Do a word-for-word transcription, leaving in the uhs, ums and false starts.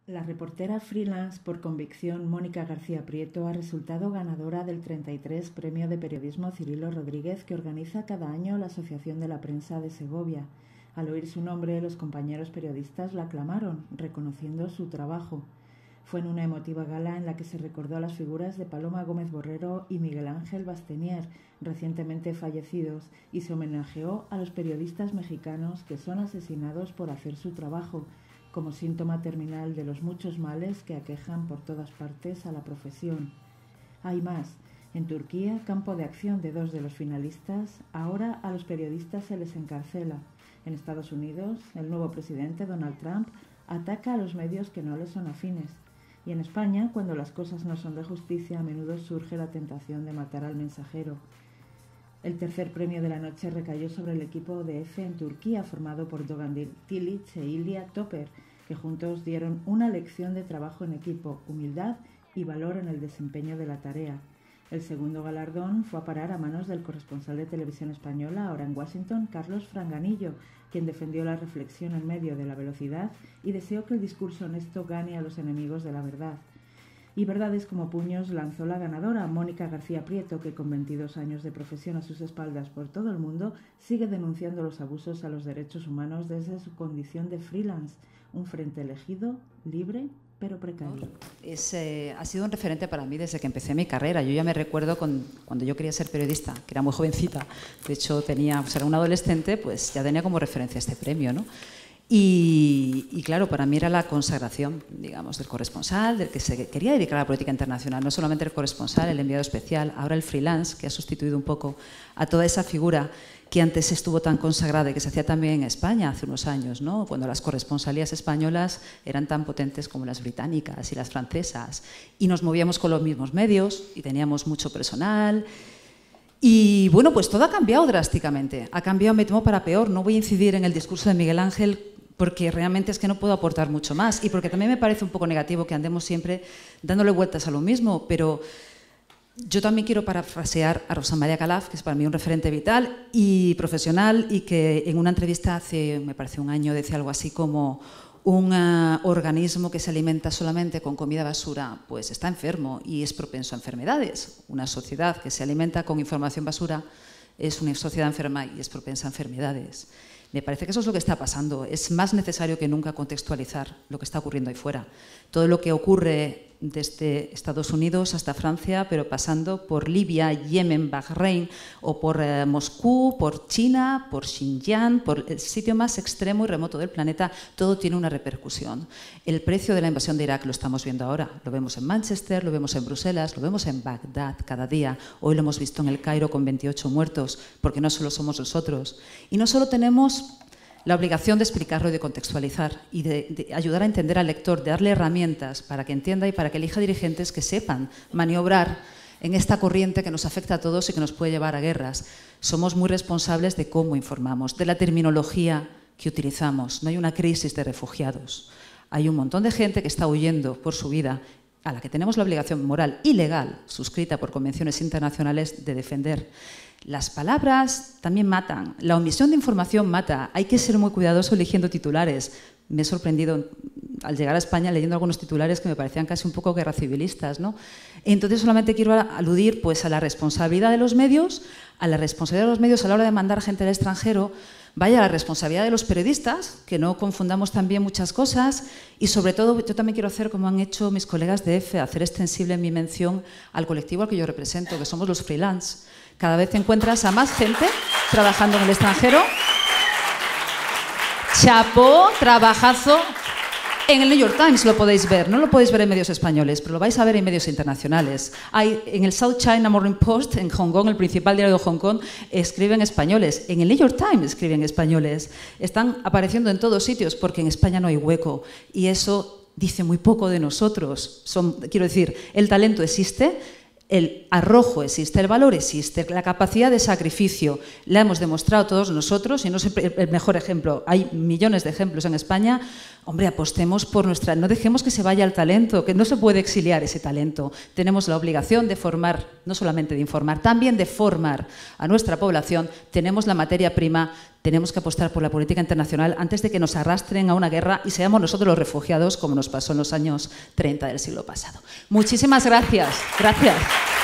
La reportera freelance por convicción Mónica García Prieto ha resultado ganadora del treinta y tres Premio de Periodismo Cirilo Rodríguez que organiza cada año la Asociación de la Prensa de Segovia. Al oír su nombre, los compañeros periodistas la aclamaron, reconociendo su trabajo. Fue en una emotiva gala en la que se recordó a las figuras de Paloma Gómez Borrero y Miguel Ángel Bastenier, recientemente fallecidos, y se homenajeó a los periodistas mexicanos que son asesinados por hacer su trabajo, como síntoma terminal de los muchos males que aquejan por todas partes a la profesión. Hay más. En Turquía, campo de acción de dos de los finalistas, ahora a los periodistas se les encarcela. En Estados Unidos, el nuevo presidente Donald Trump ataca a los medios que no le son afines. Y en España, cuando las cosas no son de justicia, a menudo surge la tentación de matar al mensajero. El tercer premio de la noche recayó sobre el equipo de Efe en Turquía, formado por Dogan Tilic e Ilya Topper, que juntos dieron una lección de trabajo en equipo, humildad y valor en el desempeño de la tarea. El segundo galardón fue a parar a manos del corresponsal de Televisión Española, ahora en Washington, Carlos Franganillo, quien defendió la reflexión en medio de la velocidad y deseó que el discurso honesto gane a los enemigos de la verdad. Y verdades como puños lanzó la ganadora, Mónica García Prieto, que con veintidós años de profesión a sus espaldas por todo el mundo, sigue denunciando los abusos a los derechos humanos desde su condición de freelance, un frente elegido, libre, pero precario. Es, eh, ha sido un referente para mí desde que empecé mi carrera. Yo ya me recuerdo con, cuando yo quería ser periodista, que era muy jovencita, de hecho tenía, pues era un adolescente, pues ya tenía como referencia este premio, ¿no? Y, y claro, para mí era la consagración, digamos, del corresponsal, del que se quería dedicar a la política internacional, no solamente el corresponsal, el enviado especial, ahora el freelance, que ha sustituido un poco a toda esa figura que antes estuvo tan consagrada y que se hacía también en España hace unos años, ¿no? Cuando las corresponsalías españolas eran tan potentes como las británicas y las francesas, y nos movíamos con los mismos medios y teníamos mucho personal. Y bueno, pues todo ha cambiado drásticamente, ha cambiado, me temo, para peor. No voy a incidir en el discurso de Miguel Ángel porque realmente es que no puedo aportar mucho más y porque también me parece un poco negativo que andemos siempre dándole vueltas a lo mismo, pero yo también quiero parafrasear a Rosa María Calaf, que es para mí un referente vital y profesional, y que en una entrevista hace, me parece un año, decía algo así como: un uh, organismo que se alimenta solamente con comida basura, pues está enfermo y es propenso a enfermedades. Una sociedad que se alimenta con información basura es una sociedad enferma y es propensa a enfermedades. Me parece que eso es lo que está pasando. Es más necesario que nunca contextualizar lo que está ocurriendo ahí fuera. Todo lo que ocurre desde Estados Unidos hasta Francia, pero pasando por Libia, Yemen, Bahrein, o por eh, Moscú, por China, por Xinjiang, por el sitio más extremo y remoto del planeta, todo tiene una repercusión. El precio de la invasión de Irak lo estamos viendo ahora. Lo vemos en Manchester, lo vemos en Bruselas, lo vemos en Bagdad cada día. Hoy lo hemos visto en el Cairo con veintiocho muertos, porque no solo somos nosotros. Y no solo tenemos la obligación de explicarlo y de contextualizar y de, de ayudar a entender al lector, de darle herramientas para que entienda y para que elija dirigentes que sepan maniobrar en esta corriente que nos afecta a todos y que nos puede llevar a guerras. Somos muy responsables de cómo informamos, de la terminología que utilizamos. No hay una crisis de refugiados. Hay un montón de gente que está huyendo por su vida, a la que tenemos la obligación moral y legal, suscrita por convenciones internacionales, de defender. Las palabras también matan, la omisión de información mata, hay que ser muy cuidadoso eligiendo titulares. Me he sorprendido al llegar a España leyendo algunos titulares que me parecían casi un poco guerra civilistas, ¿no? Entonces solamente quiero aludir pues, a la responsabilidad de los medios, a la responsabilidad de los medios a la hora de mandar gente al extranjero, vaya, la responsabilidad de los periodistas, que no confundamos también muchas cosas, y sobre todo yo también quiero hacer, como han hecho mis colegas de Efe, hacer extensible mi mención al colectivo al que yo represento, que somos los freelance. Cada vez encuentras a más gente trabajando en el extranjero. Chapó, trabajazo. En el New York Times lo podéis ver, no lo podéis ver en medios españoles, pero lo vais a ver en medios internacionales. Hay, en el South China Morning Post, en Hong Kong, el principal diario de Hong Kong, escriben españoles. En el New York Times escriben españoles. Están apareciendo en todos sitios porque en España no hay hueco. Y eso dice muy poco de nosotros. Son, quiero decir, el talento existe, el arrojo existe, el valor existe, la capacidad de sacrificio la hemos demostrado todos nosotros, y no es el mejor ejemplo, hay millones de ejemplos en España. Hombre, apostemos por nuestra... No dejemos que se vaya el talento, que no se puede exiliar ese talento. Tenemos la obligación de formar, no solamente de informar, también de formar a nuestra población. Tenemos la materia prima, tenemos que apostar por la política internacional antes de que nos arrastren a una guerra y seamos nosotros los refugiados, como nos pasó en los años treinta del siglo pasado. Muchísimas gracias. Gracias.